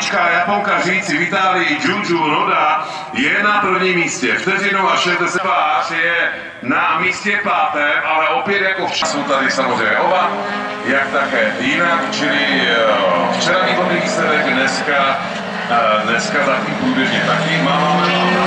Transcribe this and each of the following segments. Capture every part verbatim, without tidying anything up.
maličká Japonka žijící v Itálii Juju Noda je na prvním místě. Vteřinu a šedesát pář je na místě pátém, ale opět jako včera jsou tady samozřejmě oba, jak také jinak, čili včera výborný výsledek, dneska, dneska zatím průběžně taky máme.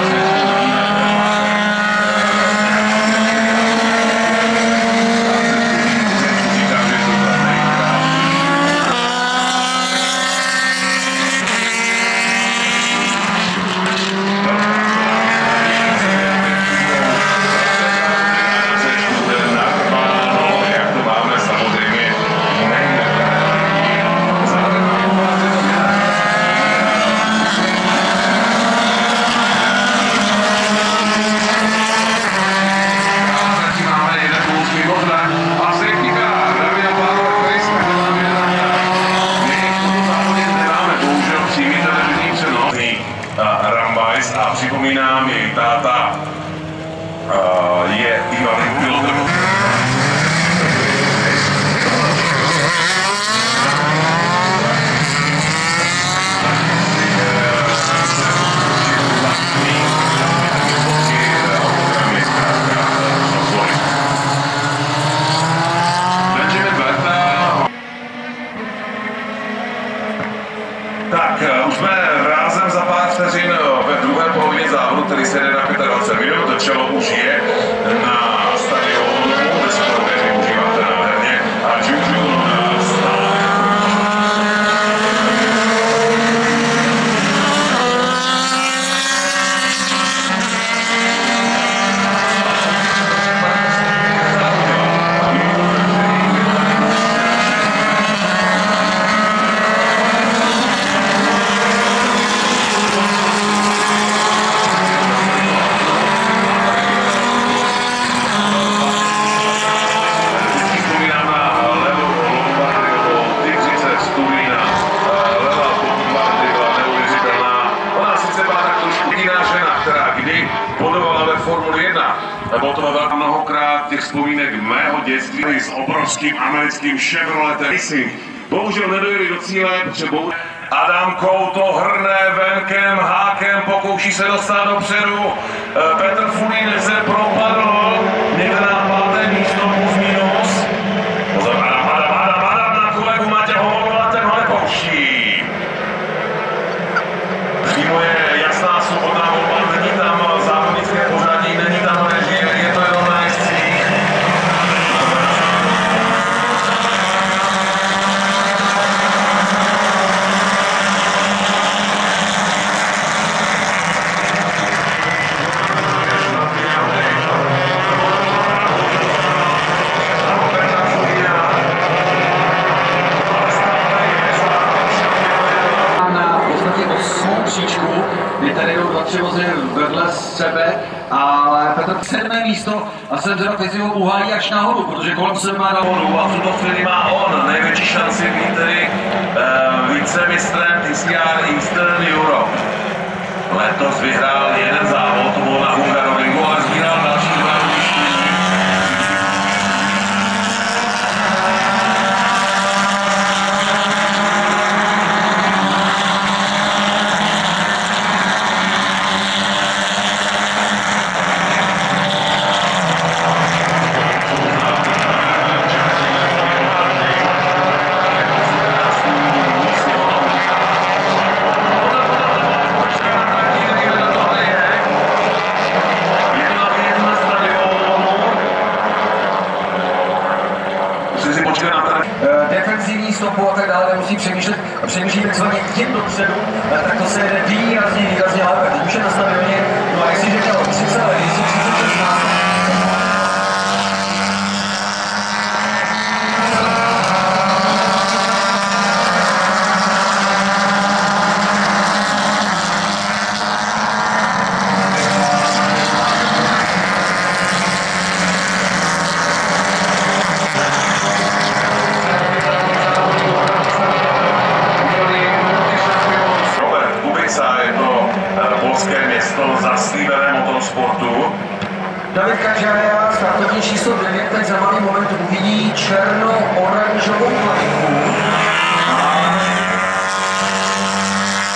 A připomínám, její táta uh, je bývalým pilotem. Tak, už jsme rázem za pár vteřin ve druhé polovině závodu, který se jde na dvacet pět minut. Čelo už je na stadionu, kde se to využíváte nádherně. A Juju bodovala ve Formuli jedna. Bylo to mnohokrát těch vzpomínek mého dětství s obrovským americkým Chevroletem Racing. Bohužel nedojeli do cíle, protože Adam Kouto hrne venkem, hákem, pokouší se dostat dopředu. Petr Fulín se propadl, někde na páté místo plus minus. Pozor, Adam, Adam, Adam, Adam na kolegu Matěho Homola, ten ho nepouští. Přímo je jasná svobodná volba, není tam závodnické pořadí, není tam režie, je to jenom na jezdcích. Kdy tady jdou dva, tři vozy vedle sebe, ale Petr sedmé místo a jsem zvědav, jestli ho uhájí až nahoru, protože kolem sebe má nahoru a v tuto chvíli má on největší šanci být tedy uh, vicemistrem T C R Eastern Europe. Letos vyhrál jeden závod, to bylo na Hungaroringu, ale sbíral další dva místí. Defenzivní stopu a tak dále, nemusí přemýšlet a přemýšlí takzvaně tím dopředu, tak to se jede výrazně, výrazně lépe. Teď už je na stadioně, no a jestliže chtěl třicet let, jestli třicet šestnáct, zaslíbené motorsportu. David Kažája, startovní číslo devět, teď za malý moment uvidí černo-oranžovou planinku.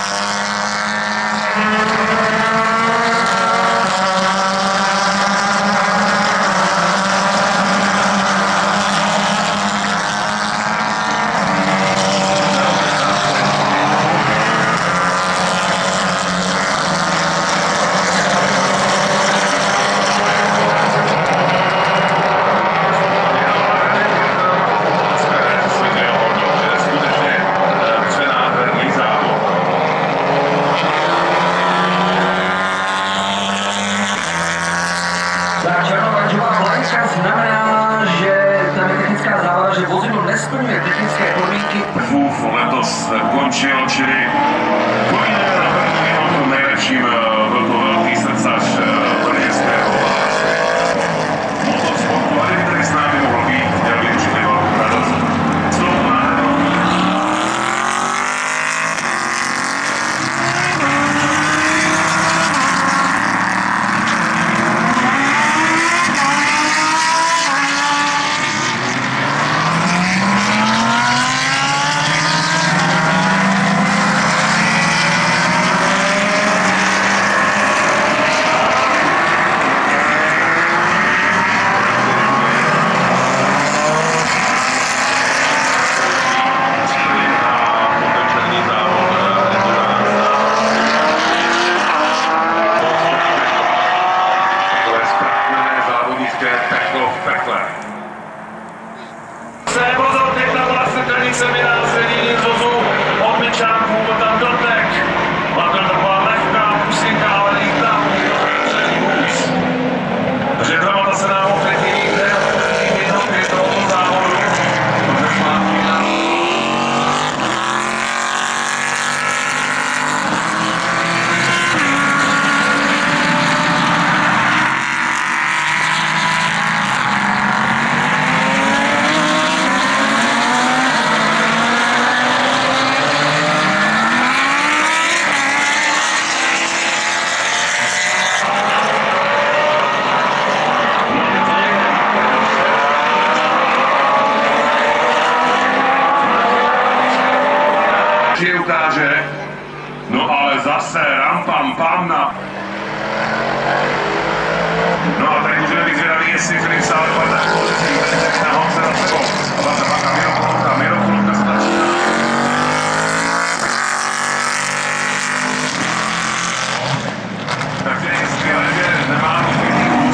skončil, čili pojďme na prvním tom nejlepším, byl to velký srdcař brněnského motosportu. A kdyby tady s námi mohl být, měl by určitě velkou radost. Znovu nádhernou. Ukáže, no ale zase ram pam pam na. No a tady můžeme být zvědaví, jestli Filip Sále dopadne na Honce za sebou. A zase pak a Miro Kolonka, Miro Kolonka se začíná. Takže je skvělé, že nemá nikdy kus.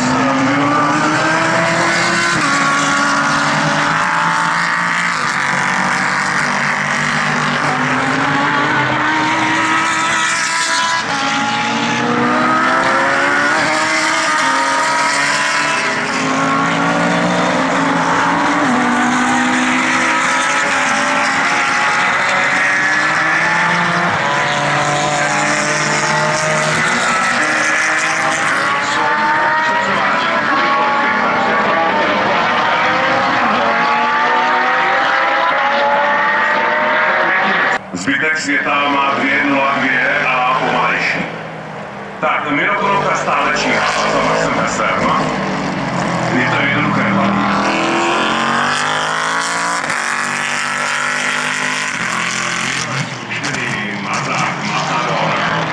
Zbytek světa má dvě nula dvě a pomalejší. Tak, Miro Kolonka stále číhá za Maxem Hessem. Je to jednoduché hlavní. čtyři, Mazák, Matador.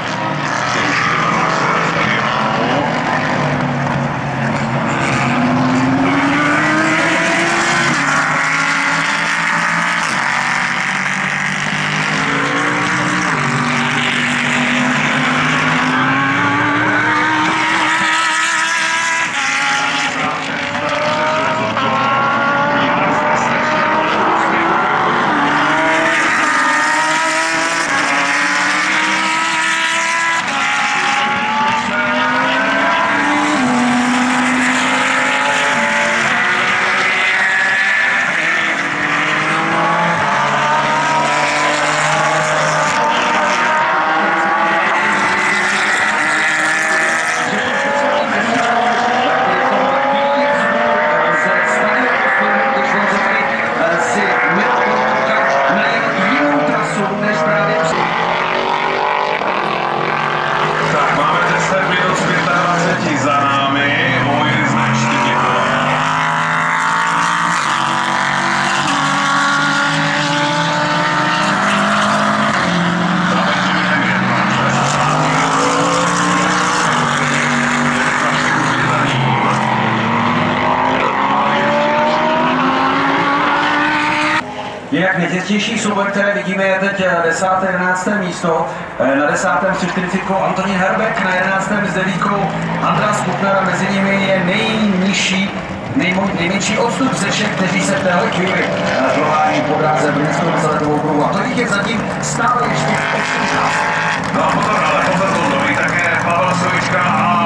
Jak nejtěžší souboj, které vidíme, je teď desáté jedenácté místo. Na desátém s čtyřicítkou Antonín Herbek, na jedenáctém s devítkou András Kutner, mezi nimi je nejnižší, nejmo, nejmenší odstup ze všech, kteří se v téhle chvíli dohání po dráze brněnskou výsledkovou kruhu. A to je zatím stále ještě osmnáct. No a potom, ale pozor, to dobrý také Pavel Sovička a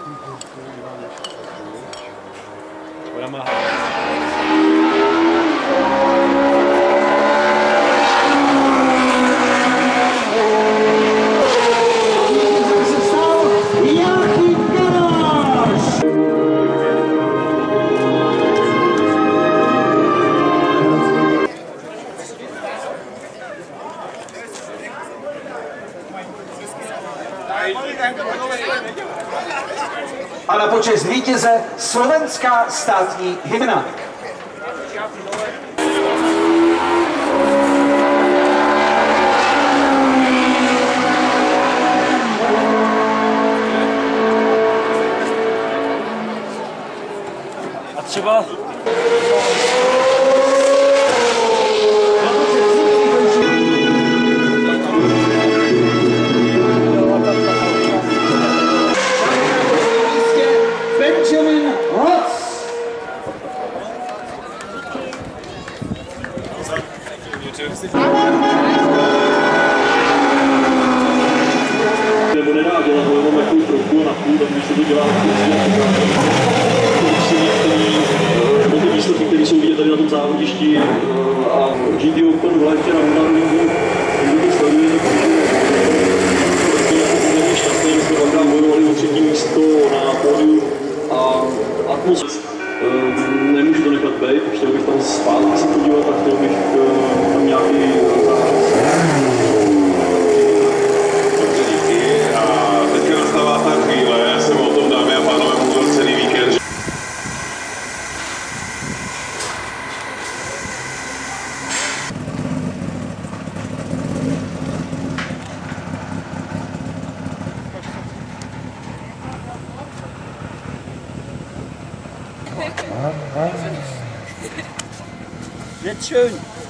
A na počest vítěze slovenská státní hymna. A třeba Benjamin Ross. Nebo nedá dělat ho jenom jako trochu na půl, tak když se to dělá nebo ty výsledky, které jsou vidět tady na tom závodišti a G T Open v létě na Hungaroringu, kdo to sleduje, tak šťastný, my jsme dvakrát bojovali o třetí místo na pódiu a atmosféra. Nemůžu to nechat být, chtěl bych tam zpátky se podívat a chtěl bych tam nějaký zářez. Dobře, díky. A teďka nastává ta chvíle, já jsem o tom, dámy a pánové, mluvil celý víkend. Jetzt schön.